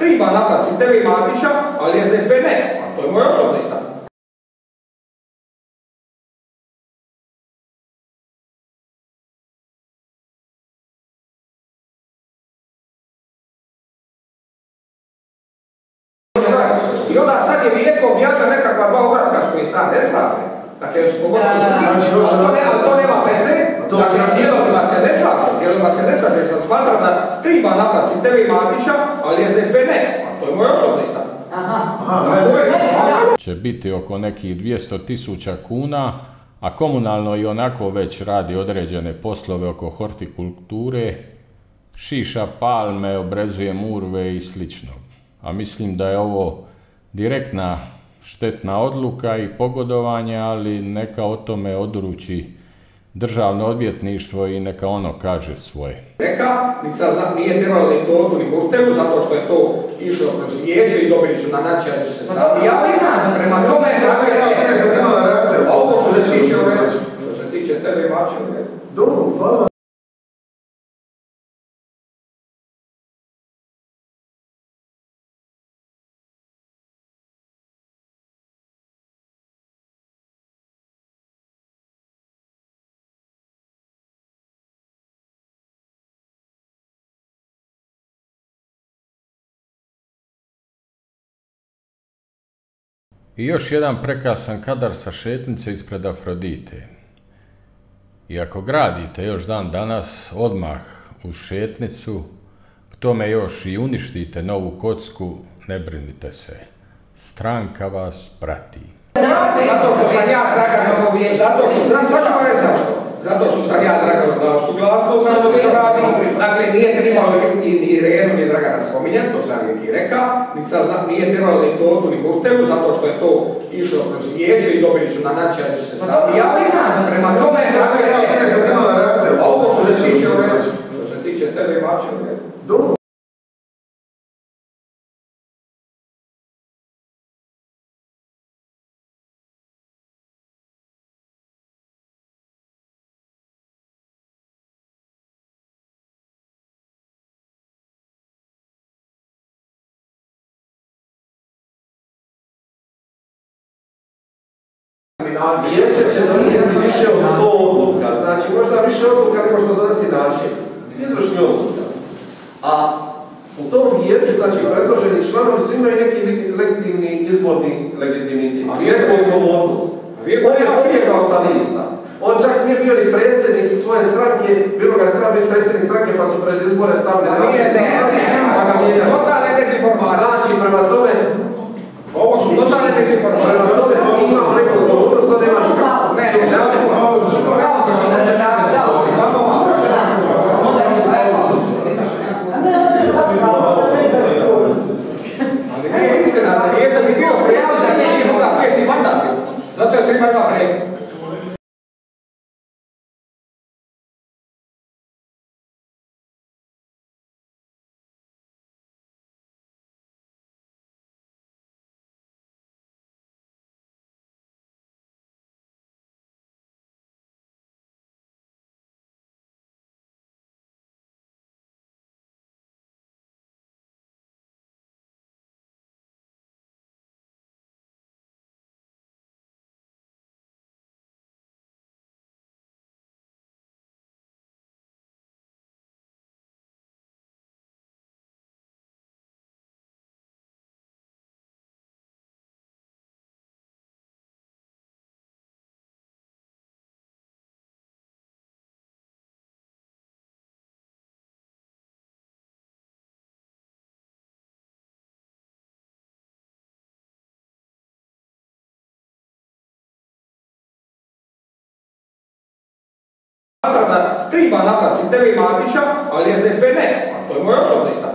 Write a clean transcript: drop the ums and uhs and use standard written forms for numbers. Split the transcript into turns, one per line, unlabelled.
Triba napasti tebe i Matića, ali SDP ne, a to je moj osobni stav. I onda sad je Vijeko objavio nekakva dva uratka s koji sam ne slažem. Dakle, to nema veze, dakle, dijelovima se ne slažem, sam smatram da triba napasti tebe i Matića, ali SDP ne, a to je moj osobni stav.
Će biti oko nekih 200.000 kuna, a komunalno i onako već radi određene poslove oko hortikulture, šiša palme, obrezuje murve i slično. A mislim da je ovo direktna štetna odluka i pogodovanje, ali neka o tome odluči Državno odvjetništvo i neka ono kaže svoje.
Reka, nije trebalo ni Totu ni Kurtelu, zato što je to išlo kroz vijeće i dobili su na natječaj da su se sami javili. Prema tome, a ovo što se tiče tebe i Mačeva.
Dobro, hvala.
I još jedan prekrasan kadar sa šetnice ispred Afrodite. I ako gradite još dan danas odmah uz šetnicu, k tome još i uništite novu kocku, ne brinite se. Stranka vas prati.
Zato što sam ja Draganovo vijeće, zato što sam ja Draganovo dao suglasnost za to što radi, dakle nije trebalo ni Renu ni Dragana spominjati, to sam uvijek i rekao, nije trebalo ni Totu ni Kurtelu, zato što je to išlo kroz vijeće i dobili su na natječaj da su se sami javili, prema tome, a ovo što se tiče tebe i Mačeva.
Vijeće će donijeti više od 100 odluka, znači možda više odluka nego što donosi način. Izvršni odluka. A u tom vijeću, znači predloženi članovi svi imaju neki legitimni izborni legitimitet. A Vijeko je odgovornost. On je pobjegao sa lista. On čak nije bio ni predsjednik svoje stranke, bilo ga treba biti predsjednik stranke pa su pred izbore stavili.
Totalne dezinformacije.
Znači, prema tome,
ovo su totalne dezinformacije.
Prema tome, imamo neku odgovornost, to nema nikako.
Ali nije istina, da Vijeko bi bio prijavljen da nije mogao prijeti mandat. Zato je treba ima prijeti. Smatram da triba napasti tebe i Matića, ali SDP ne, a to je moj osobni stav.